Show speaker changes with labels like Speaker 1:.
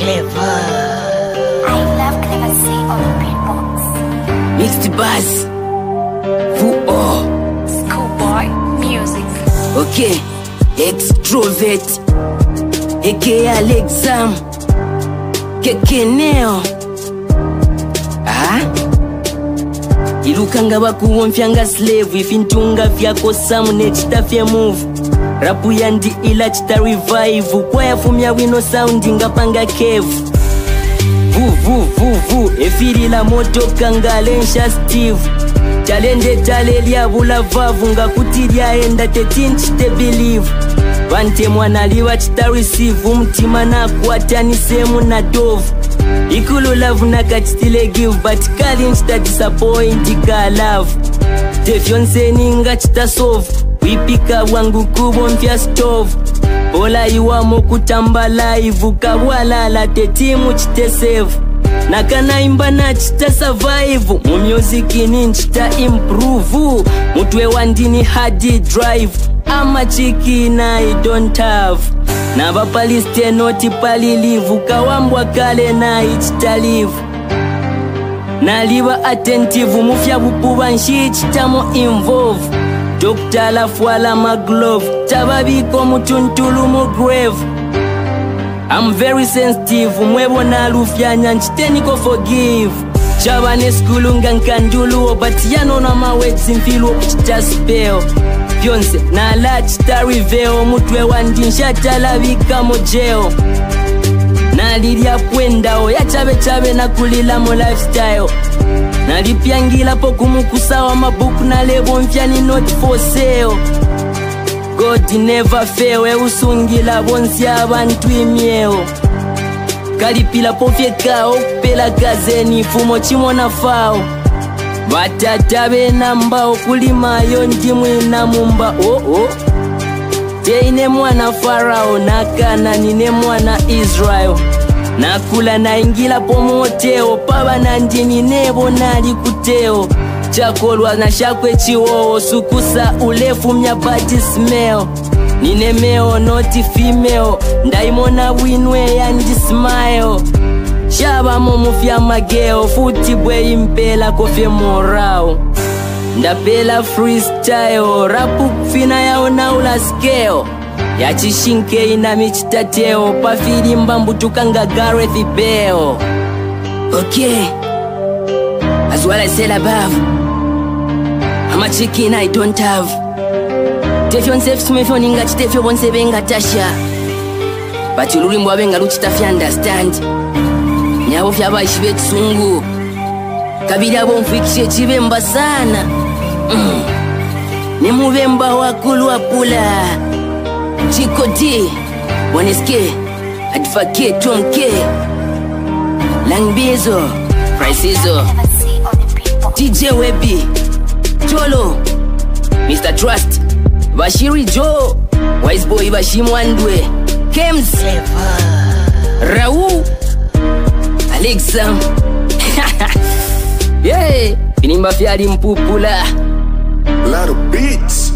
Speaker 1: Clever.
Speaker 2: I love Clever say on the beatbox.
Speaker 1: Mixed Bars
Speaker 2: Schoolboy music.
Speaker 1: Okay, extrovert aka Alexam KKNL. Ilukanga bakuwomfyanga slave ifintunga vyako samu nechitafye move rapu yandi ila chita revive kwa yafumya wino sound ngapanga cave vu efirila moto kangalensha Steve talende talelia bula vavu ngakutilya enda 13 chite believe bante mwana liwa chita receive mtima na kuatani semu na dove ikulu love nakachitile give but kali nchita disappoint ka love tefyonse ninga chita solve wipika wangu kubo mpya stove bola iwamo kutamba live kabwalala tetimu chite save nakana imba na chita survive mu music ni nchita improve mutwe wandini hard drive ama chiki na I don't have na bapaliste noti pali live kawambwa kale na ichita live na liba attentive mufya bupuba nshitamo involve Dr. Lafwala maglove tababiko mutuntulu mu grave. I'm very sensitive mwebo na lufyanya nchiteniko forgive chabane skulu ngankandulu but yanona mawetsi mfilo kuchita spell Fyonse na la chita reveal mutwe wandinsha talabika mojeo na lilia kwendao ya chabe na kulila mo lifestyle na lipyangila po kumukusawa mabuku na lebo mfyani not for sale God never fail usungila bonsi abantu imieo kalipila pofyekao kupela kazeni fumo chimona fao batatabe nambao kulimayo ndimwe na mumba teine mwana Farao nakana nine mwana Israel nakula na ingila pomoteo paba na ndini nebo nali kuteo chakolwa na shakwe chiwowo sukusa ulefu mnya body smell nine meo noti female ndaimona winwe yandi smile shaba momufya mageo futi bwe impela kofye morao ndapela freestyle rapu kufina yao na ula scale yachishinke ina michitateo pafiri mbambutuka nga Gareth Bale. Okay, as well as said above, I'm a chicken I don't have. Tefyon safe to me for ninga chitefyo bonse benga tasha but ulurimbo abenga luchitafya understand nyabo fyaba ishibe tsungu kabila bomfikishe chibemba sana ni mubemba wakulu wapula Chico D Boneske Advocate Tomke Langbezo Pricizo DJ Webby Cholo Mr. Trust Bashiri Joe Wise Boy Bashimwandwe Kems Raul Alexam Yeah Binimba fyali mpupula
Speaker 3: A lot of beats.